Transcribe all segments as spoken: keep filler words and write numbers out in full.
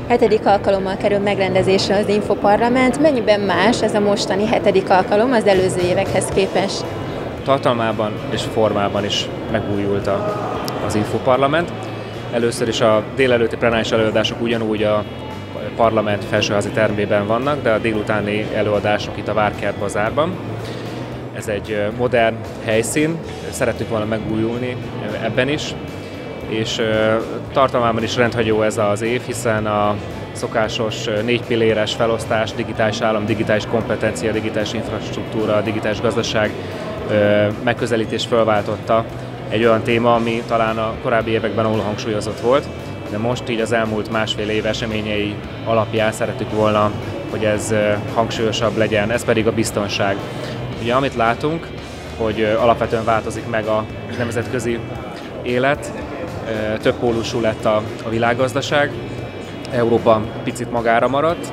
Hetedik alkalommal kerül megrendezésre az Infoparlament. Mennyiben más ez a mostani hetedik alkalom az előző évekhez képest? Tartalmában és formában is megújult a, az Infoparlament. Először is a délelőtti plenáris előadások ugyanúgy a parlament felsőházi termében vannak, de a délutáni előadások itt a Várkert Bazárban. Ez egy modern helyszín, szerettük volna megújulni ebben is, és tartalmában is rendhagyó ez az év, hiszen a szokásos négy pilléres felosztás, digitális állam, digitális kompetencia, digitális infrastruktúra, digitális gazdaság megközelítés fölváltotta egy olyan téma, ami talán a korábbi években alul hangsúlyozott volt, de most így az elmúlt másfél év eseményei alapján szerettük volna, hogy ez hangsúlyosabb legyen, ez pedig a biztonság. Ugye amit látunk, hogy alapvetően változik meg a nemzetközi élet, több pólusú lett a, a világgazdaság, Európa picit magára maradt,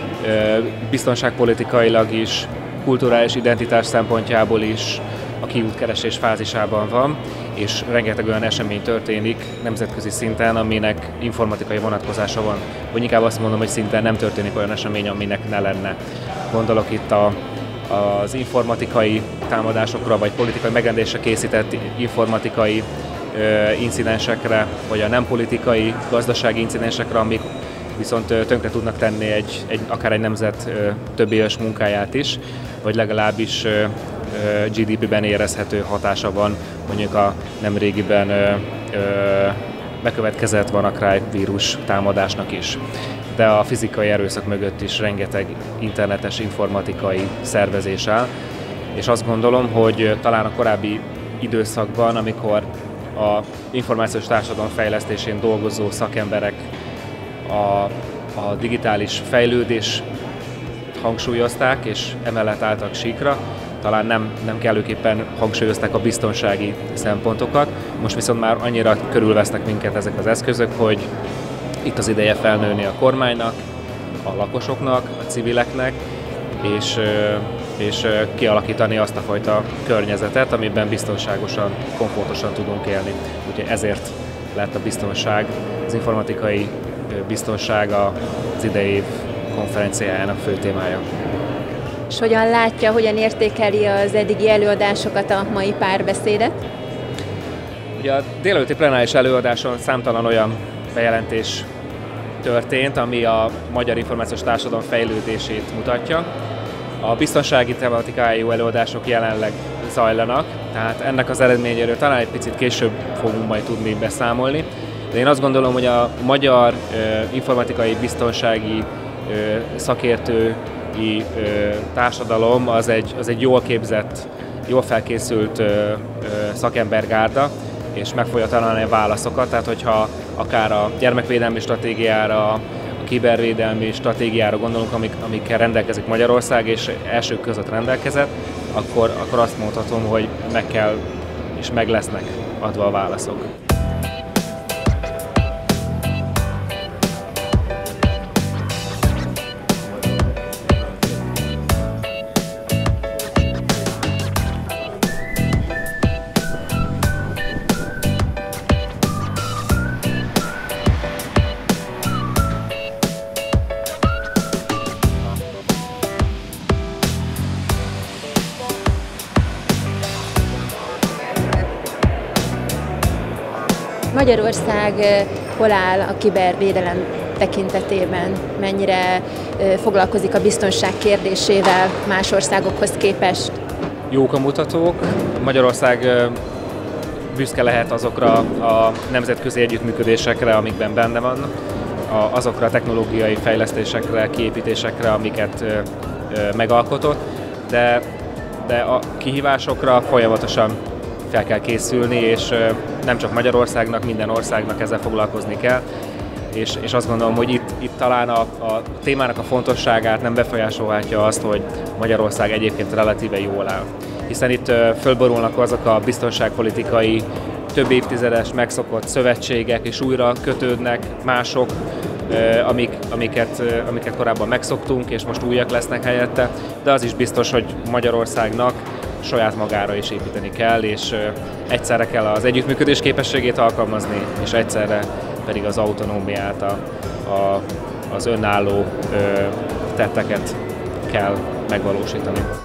biztonságpolitikailag is, kulturális identitás szempontjából is a kiútkeresés fázisában van, és rengeteg olyan esemény történik nemzetközi szinten, aminek informatikai vonatkozása van. Vagy inkább azt mondom, hogy szinte nem történik olyan esemény, aminek ne lenne. Gondolok itt a, az informatikai támadásokra, vagy politikai megrendezésre készített informatikai ö, incidensekre, vagy a nem politikai gazdasági incidensekre, amik viszont tönkre tudnak tenni egy, egy, akár egy nemzet több éves munkáját is, vagy legalábbis gé dé pé-ben érezhető hatása van mondjuk a nemrégiben ö, ö, bekövetkezett WannaCry vírus támadásnak is. De a fizikai erőszak mögött is rengeteg internetes informatikai szervezés áll, és azt gondolom, hogy talán a korábbi időszakban, amikor a információs társadalom fejlesztésén dolgozó szakemberek a, a digitális fejlődés hangsúlyozták, és emellett álltak síkra, talán nem, nem kellőképpen hangsúlyozták a biztonsági szempontokat. Most viszont már annyira körülvesznek minket ezek az eszközök, hogy itt az ideje felnőni a kormánynak, a lakosoknak, a civileknek, és, és kialakítani azt a fajta környezetet, amiben biztonságosan, komfortosan tudunk élni. Úgyhogy ezért lett a biztonság, az informatikai biztonság az idei év konferenciájának fő témája. És hogyan látja, hogyan értékeli az eddigi előadásokat, a mai párbeszédet? Ugye a délelőtti plenáris előadáson számtalan olyan bejelentés történt, ami a magyar információs társadalom fejlődését mutatja. A biztonsági tematikájú előadások jelenleg zajlanak, tehát ennek az eredményéről talán egy picit később fogunk majd tudni beszámolni. De én azt gondolom, hogy a magyar informatikai biztonsági szakértői társadalom az egy, az egy jól képzett, jól felkészült szakembergárda, és meg fogja találni a válaszokat. Tehát, hogyha akár a gyermekvédelmi stratégiára, a kibervédelmi stratégiára gondolunk, amik, amikkel rendelkezik Magyarország, és elsők között rendelkezett, akkor, akkor azt mondhatom, hogy meg kell és meg lesznek adva a válaszok. Magyarország hol áll a kibervédelem tekintetében? Mennyire foglalkozik a biztonság kérdésével más országokhoz képest? Jók a mutatók. Magyarország büszke lehet azokra a nemzetközi együttműködésekre, amikben benne van, azokra a technológiai fejlesztésekre, kiépítésekre, amiket megalkotott, de, de a kihívásokra folyamatosan fel kell készülni, és nem csak Magyarországnak, minden országnak ezzel foglalkozni kell, és, és azt gondolom, hogy itt, itt talán a, a témának a fontosságát nem befolyásolhatja azt, hogy Magyarország egyébként relatíve jól áll. Hiszen itt fölborulnak azok a biztonságpolitikai, több évtizedes megszokott szövetségek, és újra kötődnek mások, amik, amiket, amiket korábban megszoktunk, és most újak lesznek helyette, de az is biztos, hogy Magyarországnak saját magára is építeni kell, és egyszerre kell az együttműködés képességét alkalmazni, és egyszerre pedig az autonómiát, a, a az önálló ö, tetteket kell megvalósítani.